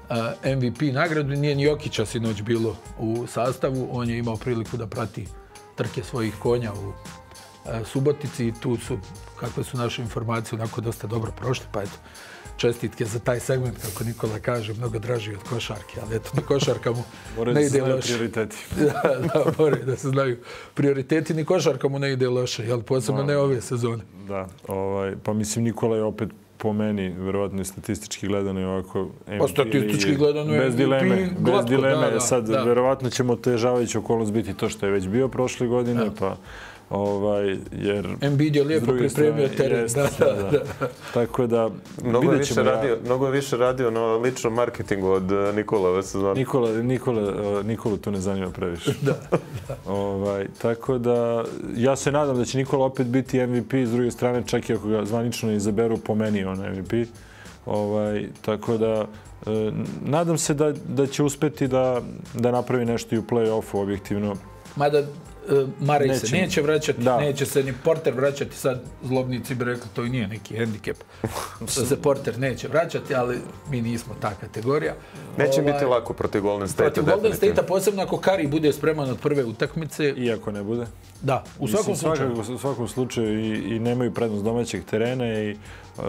Speaker 1: M V P nagradu. Nije ni Jokića sinoć bilo u sastavu. On je imao priliku da prati trke svojih konja u Subotici i tu su, kakve su naše informacije, onako dosta dobro prošli, pa eto, čestitke za taj segment, kako Nikola kaže, mnogo draži od košarke, ali eto, na košarka mu ne ide loše.
Speaker 3: Prioriteti.
Speaker 1: Da, da, moraju da se znaju prioriteti, ni košarka mu ne ide loše, jel, posebno ne ove sezone.
Speaker 3: Da, ovaj, pa mislim Nikola je opet po meni, verovatno i statistički gledano je ovako M V P.
Speaker 1: Pa statistički gledano je
Speaker 3: bez dileme,
Speaker 1: M V P
Speaker 3: bez
Speaker 1: glatko,
Speaker 3: dileme.
Speaker 1: da, da,
Speaker 3: Sad,
Speaker 1: da.
Speaker 3: verovatno ćemo otežavajući okolnost biti to što je već bio prošle godine,
Speaker 1: da.
Speaker 3: Pa ovaj, jer...
Speaker 1: Embiid je lijepo pripremio teren.
Speaker 3: Jest,
Speaker 1: da, da, da.
Speaker 3: da. Tako da,
Speaker 2: mnogo je, više
Speaker 3: ja...
Speaker 2: radio, mnogo je više radio na ličnom marketingu od Nikola ove sezone.
Speaker 3: Nikola, Nikola, Nikolu to ne zanima previše.
Speaker 1: Da, da.
Speaker 3: Ovaj, tako da, ja se nadam da će Nikola opet biti M V P, s druge strane, čak i ako ga zvanično izaberu, po meni on M V P. Ovaj, tako da, e, nadam se da, da će uspeti da, da napravi nešto i u play-offu, objektivno.
Speaker 1: Mada, Marej se
Speaker 3: Nećemo.
Speaker 1: neće vraćati,
Speaker 3: Da.
Speaker 1: neće se ni Porter vraćati, sad zlobnici bi rekli to i nije neki hendikep. Da se Porter neće vraćati, ali mi nismo ta kategorija.
Speaker 2: Neće
Speaker 1: Ovaj,
Speaker 2: biti lako protiv Golden State-a.
Speaker 1: Protiv Golden State-a, posebno ako Curry bude spreman od prve utakmice.
Speaker 3: Iako ne bude.
Speaker 1: Da, u svakom
Speaker 3: Mislim,
Speaker 1: slučaju.
Speaker 3: Svakako, u svakom slučaju i, i nemaju prednost domaćeg terena i... Uh,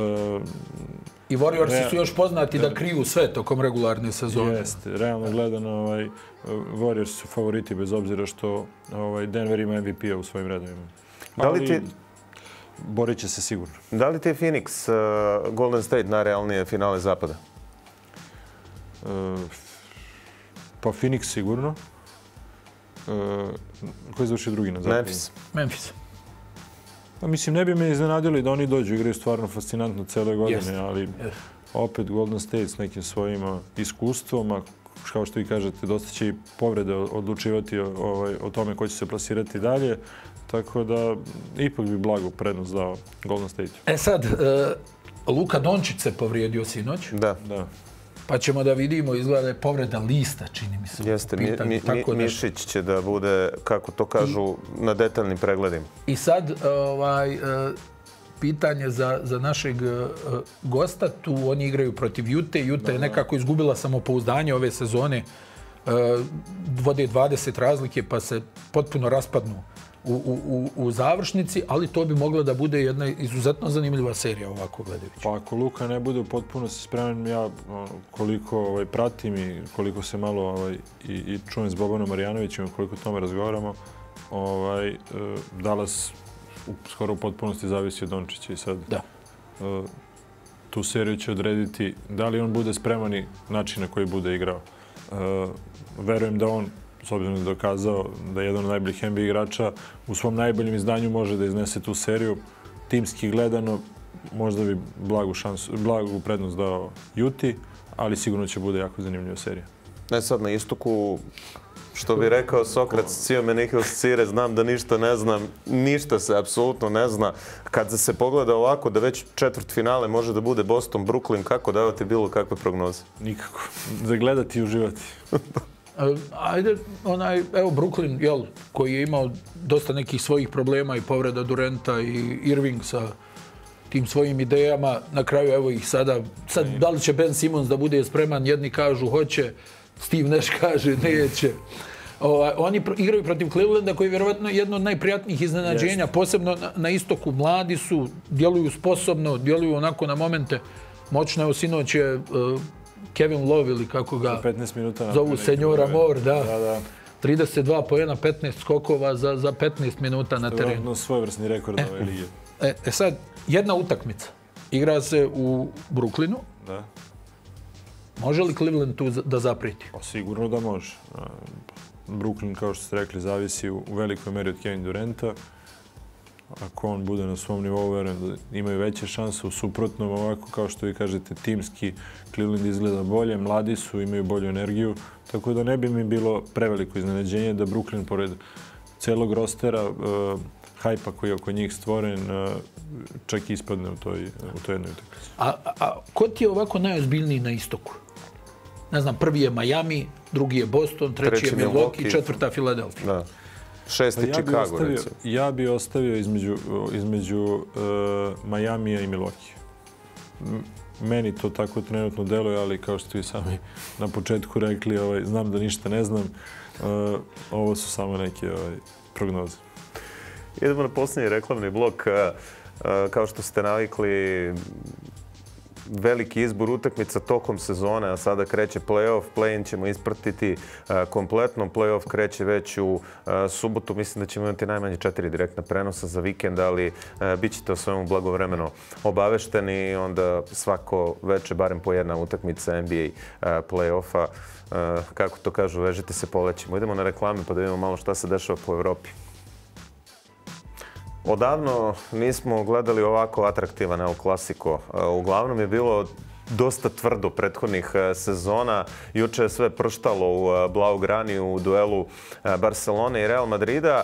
Speaker 1: I Warriorsi
Speaker 3: Real,
Speaker 1: su još poznati da kriju sve tokom regularne sezone.
Speaker 3: Jeste, realno gledano, ovaj, Warriors su favoriti bez obzira što ovaj, Denver ima M V P-a u svojim redovima.
Speaker 2: Da li ti...
Speaker 3: Borit će se sigurno.
Speaker 2: Da li ti je Phoenix, uh, Golden State najrealnije finale zapada?
Speaker 3: Uh, pa Phoenix sigurno. Uh, ko je završio drugi na zapadu?
Speaker 2: Memphis.
Speaker 1: Memphis.
Speaker 3: Pa, mislim, ne bi me iznenadili da oni dođu, igraju stvarno fascinantno cele godine,
Speaker 1: Jest.
Speaker 3: ali
Speaker 1: Jest.
Speaker 3: opet Golden State s nekim svojim iskustvom, a kao što i kažete, dosta će i povrede odlučivati o, ovaj, o tome ko će se plasirati dalje, tako da ipak bi blago prednost dao Golden State.
Speaker 1: E sad, uh, Luka Dončić se povrijedio sinoć,
Speaker 2: Da.
Speaker 3: Da.
Speaker 1: pa ćemo da vidimo, izgleda je povreda lista, čini mi se. u
Speaker 2: Jeste, mi,
Speaker 1: pitanju,
Speaker 2: mi,
Speaker 1: tako da-
Speaker 2: Mišić će da bude, kako to kažu, na detaljnim pregledima.
Speaker 1: I sad, ovaj, uh, pitanje za, za našeg uh, gosta, tu oni igraju protiv Jute. Juta je nekako izgubila samopouzdanje ove sezone, uh, vode dvadeset razlike pa se potpuno raspadnu u, u, u, u završnici, ali to bi mogla da bude jedna izuzetno zanimljiva serija ovako gledajući.
Speaker 3: Pa ako Luka ne bude potpuno se spreman, ja ono, koliko ovaj, pratim i koliko se malo ovaj, i, i čujem s Bobanom Marjanovićem i koliko o tome razgovaramo, ovaj, uh, Dallas u, skoro u potpunosti zavisi od Dončića i sad
Speaker 1: Da.
Speaker 3: uh, tu seriju će odrediti da li on bude spreman i način na koji bude igrao. Uh, verujem da on, s obzirom da je dokazao da je jedan od najboljih N B A igrača, u svom najboljem izdanju može da iznese tu seriju. timski gledano, možda bi blagu, šansu, blagu prednost dao Juti, ali sigurno će bude jako zanimljiva serija.
Speaker 2: Ne sad na istoku, što bi rekao Sokrat, cio me nihil scire, znam da ništa ne znam, ništa se apsolutno ne zna. Kad se pogleda ovako da već četvrt finale može da bude Boston, Brooklyn, kako davati bilo kakve prognoze?
Speaker 3: Nikako. Da gledati i uživati.
Speaker 1: Ajde, onaj, evo Brooklyn, jel, koji je imao dosta nekih svojih problema i povreda Durenta i Irving sa tim svojim idejama, na kraju evo ih sada, sad da li će Ben Simmons da bude spreman, jedni kažu hoće, Steve Nash kaže neće. O, oni pro, igraju protiv Clevelanda koji je vjerovatno jedno od najprijatnijih iznenađenja, yes. Posebno na, na istoku. Mladi su, djeluju sposobno, djeluju onako na momente. Moćno je sinoć je uh, Kevin Love ili kako ga
Speaker 3: petnaest minuta
Speaker 1: zovu Senjora Moore, da.
Speaker 3: Da, da.
Speaker 1: trideset dva poena, petnaest skokova za, za petnaest minuta na terenu.
Speaker 3: To je svojevrsni rekord
Speaker 1: e,
Speaker 3: ove lige.
Speaker 1: E, e sad, jedna utakmica. Igra se u Brooklynu.
Speaker 3: Da.
Speaker 1: Može li Cleveland tu da zaprijeti?
Speaker 3: Pa, sigurno da može. Brooklyn, kao što ste rekli, zavisi u velikoj meri od Kevin Duranta. Ako on bude na svom nivou, verujem da imaju veće šanse. U suprotnom, ovako, kao što vi kažete, timski Cleveland izgleda bolje, mladi su, imaju bolju energiju. Tako da ne bi mi bilo preveliko iznenađenje da Brooklyn, pored celog rostera, uh, hajpa koji je oko njih stvoren, uh, čak i ispadne u toj, u toj jednoj utakmici.
Speaker 1: A, a ko ti je ovako najozbiljniji na istoku? Ne znam, prvi je Miami, drugi je Boston, treći, treći je Milwaukee, četvrta Philadelphia.
Speaker 2: Da. Šesti pa ja Chicago,
Speaker 3: ostavio,
Speaker 2: recimo.
Speaker 3: Ja bi ostavio između, između uh, Miamija i Milwaukee. Meni to tako trenutno deluje, ali kao što i sami na početku rekli, ovaj, znam da ništa ne znam. Uh, ovo su samo neke ovaj, prognoze.
Speaker 2: Idemo na posljednji reklamni blok. Uh, kao što ste navikli, veliki izbor utakmica tokom sezone, a sada kreće play-off. Play-in ćemo ispratiti uh, kompletno. Play-off kreće već u uh, subotu. Mislim da ćemo imati najmanje četiri direktna prenosa za vikend, ali uh, bit ćete o svemu blagovremeno obavešteni. Onda svako veče barem po jedna utakmica N B A uh, play-offa. Uh, kako to kažu, vežite se, polećemo. Idemo na reklame pa da vidimo malo šta se dešava po Evropi. Odavno nismo gledali ovako atraktivan El Clasico. Uglavnom je bilo dosta tvrdo prethodnih sezona. Juče je sve prštalo u Blaugrani u duelu Barcelone i Real Madrida.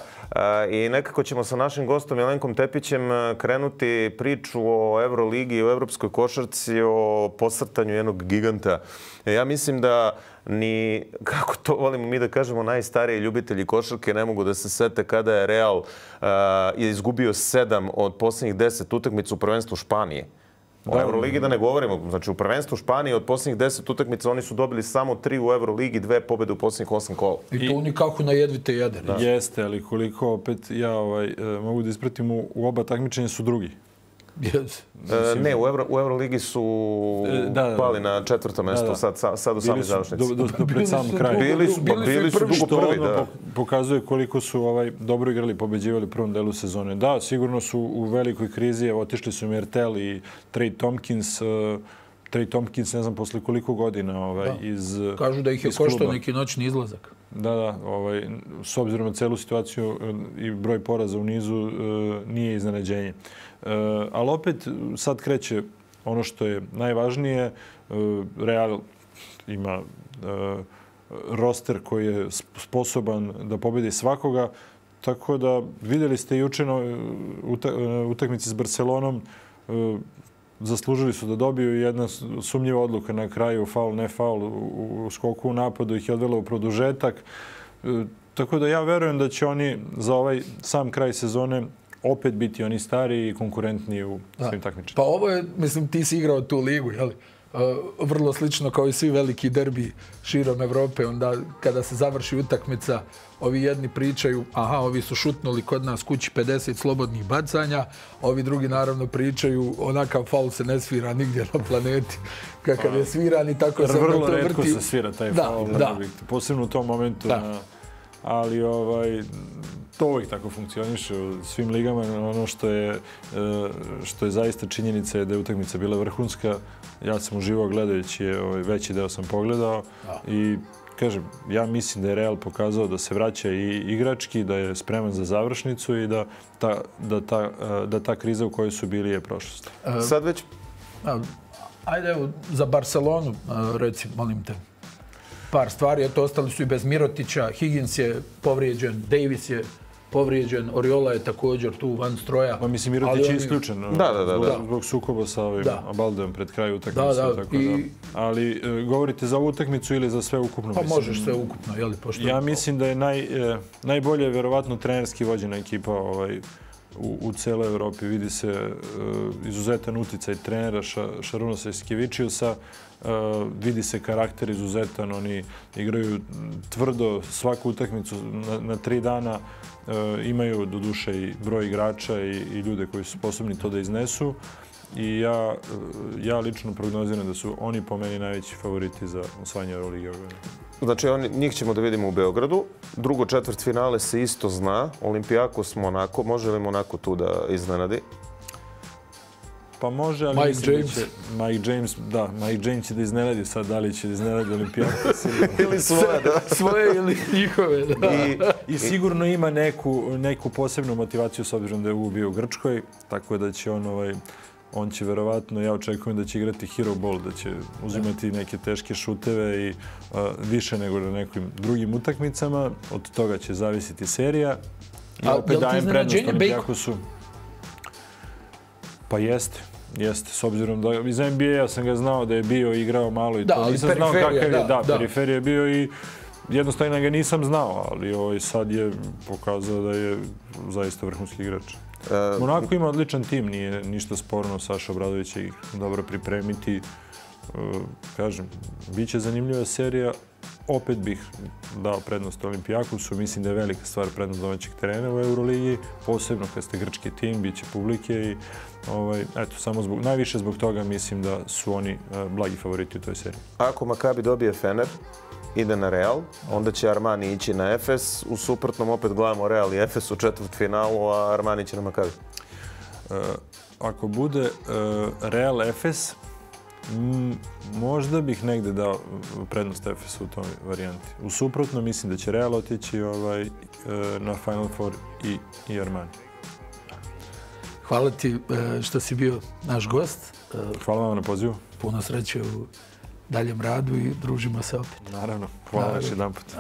Speaker 2: I nekako ćemo sa našim gostom Jelenkom Tepićem krenuti priču o Euroligi, o evropskoj košarci, o posrtanju jednog giganta. Ja mislim da ni, kako to volimo mi da kažemo, najstariji ljubitelji košarke ne mogu da se sete kada je Real uh, je izgubio sedam od posljednjih deset utakmica u prvenstvu Španije. O Euroligi da ne govorimo. Znači, u prvenstvu Španije od posljednjih deset utakmica oni su dobili samo tri u Euroligi, dve pobjede u posljednjih osam kola.
Speaker 1: I to nikako na jedvite jedan.
Speaker 3: Da. Jeste, ali koliko opet ja ovaj, mogu da ispratim u, u oba takmičenja su drugi.
Speaker 1: Yes.
Speaker 2: E, ne, u, Euro, u Euroligi su da, da, pali na četvrto mjesto, da, da. sad, sad, sad u sami završnici.
Speaker 3: Do, do, pred sam kraj.
Speaker 2: Bili su, bili su, bili su dugo prvi, da.
Speaker 3: Pokazuje koliko su ovaj, dobro igrali, pobeđivali u prvom delu sezone. Da, sigurno su u velikoj krizi, evo, otišli su Mertel i Trey Tompkins. Uh, Trey Tompkins, ne znam, posle koliko godina ovaj,
Speaker 1: da.
Speaker 3: iz
Speaker 1: Kažu da ih je koštao neki noćni izlazak.
Speaker 3: Da, da. Ovaj, s obzirom na celu situaciju i broj poraza u nizu, uh, nije iznenađenje. Uh, ali opet sad kreće ono što je najvažnije. Uh, Real ima uh, roster koji je sposoban da pobedi svakoga. Tako da vidjeli ste juče na utakmici s Barcelonom, uh, zaslužili su da dobiju jedna sumnjiva odluka na kraju, faul, ne faul, u skoku u napadu ih je odvela u produžetak. Uh, tako da ja verujem da će oni za ovaj sam kraj sezone opet biti oni stari i konkurentni u svim takmičenjima.
Speaker 1: Pa ovo je, mislim, ti si igrao tu ligu, jeli? Uh, vrlo slično kao i svi veliki derbi širom Evrope. Onda kada se završi utakmica, ovi jedni pričaju, aha, ovi su šutnuli kod nas kući pedeset slobodnih bacanja, ovi drugi naravno pričaju, onakav faul se ne svira nigdje na planeti kakav je sviran i tako se
Speaker 3: vrlo retko se svira taj
Speaker 1: da,
Speaker 3: faul.
Speaker 1: Da.
Speaker 3: Posebno u tom momentu.
Speaker 1: Da.
Speaker 3: Na, ali ovaj, to uvijek tako funkcioniše u svim ligama. Ono što je, što je zaista činjenica je da je utakmica bila vrhunska. Ja sam uživao gledajući, ovaj, veći deo sam pogledao.
Speaker 1: Da.
Speaker 3: I kažem, ja mislim da je Real pokazao da se vraća i igrački, da je spreman za završnicu i da ta, da ta, da ta kriza u kojoj su bili je prošlost.
Speaker 2: Sad već...
Speaker 1: Ajde, evo, za Barcelonu, reci, molim te, par stvari. Eto, ostali su i bez Mirotića, Higgins je povrijeđen, Davis je povrijeđen, Oriola je također tu van stroja.
Speaker 3: Pa mislim, Mirotić je isključen
Speaker 2: da, da, da, da.
Speaker 3: zbog sukoba sa ovim Abaldom pred kraju utakmice.
Speaker 1: Da, da.
Speaker 3: Tako
Speaker 1: I...
Speaker 3: da. Ali e, govorite za ovu utakmicu ili za sve ukupno?
Speaker 1: Pa
Speaker 3: mislim?
Speaker 1: možeš sve ukupno, jeli? Pošto...
Speaker 3: Ja mislim da je naj, e, najbolje verovatno trenerski vođena ekipa ovaj, u, u celoj Evropi. Vidi se e, izuzetan uticaj trenera Ša, Šarunosa Jasikevičiusa. Uh, vidi se karakter izuzetan, oni igraju tvrdo svaku utakmicu na, na tri dana, uh, imaju do duše i broj igrača i, i ljude koji su sposobni to da iznesu i ja, uh, ja lično prognoziram da su oni po meni najveći favoriti za osvajanje Eurolige.
Speaker 2: Znači, oni, njih ćemo da vidimo u Beogradu. Drugo četvrt finale se isto zna. Olimpijakos Monako. Može li Monako tu da iznenadi?
Speaker 3: Pa može, ali
Speaker 1: Mike
Speaker 3: mislim
Speaker 1: James.
Speaker 3: da će Mike James, da, Mike James će da iznenadi sad, da li će da iznenadi Olimpijakos
Speaker 2: ili svoje, da.
Speaker 1: Svoje ili njihove, da.
Speaker 3: I, I sigurno ima neku, neku posebnu motivaciju s obzirom da je uvijek bio u Grčkoj, tako da će on, ovaj, on će verovatno, ja očekujem da će igrati hero ball, da će uzimati neke teške šuteve i uh, više nego na nekim drugim utakmicama. Od toga će zavisiti serija. Ja
Speaker 1: A,
Speaker 3: opet dajem prednost Olimpijakosu. Pa jeste. Jeste, s obzirom da iz N B A sam ga znao da je bio i igrao malo i
Speaker 1: da,
Speaker 3: to. Nisam znao kakav je, da, da, periferija je bio i jednostavno ga nisam znao, ali ovaj sad je pokazao da je zaista vrhunski igrač. E, Monako ima odličan tim, nije ništa sporno, Saša Obradović će ih dobro pripremiti. E, kažem, bit će zanimljiva serija. Opet bih dao prednost Olimpijakosu. Mislim da je velika stvar prednost domaćeg terena u Euroligi, posebno kad ste grčki tim, bit će publike i ovaj, eto, samo zbog, najviše zbog toga mislim da su oni uh, blagi favoriti u toj seriji. Ako
Speaker 2: Makabi dobije Fener, ide na Real, onda će Armani ići na Efes. U suprotnom opet gledamo Real i Efes u četvrtfinalu, a Armani će na Makabi.
Speaker 3: Uh, ako bude uh, Real Efes, Mm, možda bih negde dao prednost Efesu u toj varijanti. U suprotno, mislim da će Real otići ovaj, na Final Four i, i Armani.
Speaker 1: Hvala ti što si bio naš gost.
Speaker 3: Hvala vam na pozivu.
Speaker 1: Puno sreće u daljem radu i družimo se opet.
Speaker 3: Naravno. Hvala još jedan put.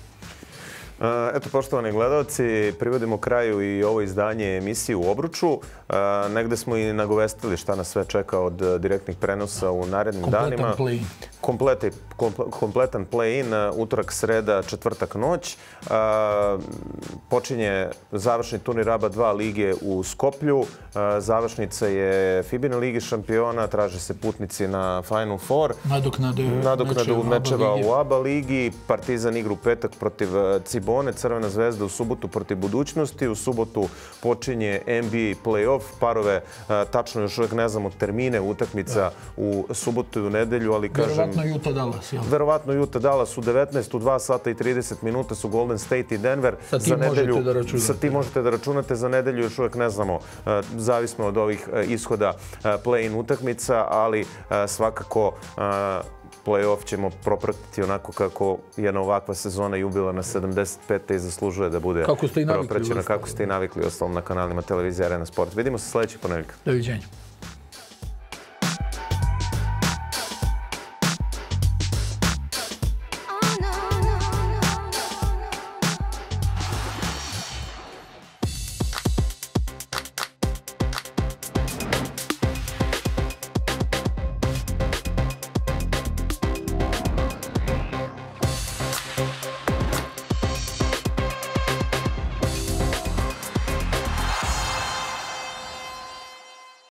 Speaker 2: Eto, poštovani gledalci, privodimo kraju i ovo izdanje emisije u Obruču. Negde smo i nagovestili šta nas sve čeka od direktnih prenosa u narednim danima. Kompletan play-in. Kompletan play-in, utorak, sreda, četvrtak, noć. Počinje završni turnir ABA dva lige u Skoplju. Završnica je FIBA Ligi šampiona, traže se putnici na Final Four. Nadoknade mečeva u ABA ligi. Partizan igra u petak protiv Cibone, Crvena zvezda u subotu protiv Budućnosti. U subotu počinje N B A play-off. Parove, tačno još uvijek ne znamo termine utakmica u subotu i u nedelju, ali kažem...
Speaker 1: Verovatno Utah Dallas, jel?
Speaker 2: Verovatno Utah Dallas u devetnaest, u dva sata i trideset minuta su Golden State i Denver.
Speaker 1: Sa tim možete da računate.
Speaker 2: Sa tim možete da računate, za nedelju još uvijek ne znamo. Zavisno od ovih ishoda play-in utakmica, ali svakako play-off ćemo propratiti onako kako jedna ovakva sezona jubilarna sedamdeset pete i zaslužuje da bude propraćena. Kako ste i navikli ostalom na kanalima televizije Arena Sport. Vidimo se sljedećeg ponedjeljka.
Speaker 1: Doviđenja.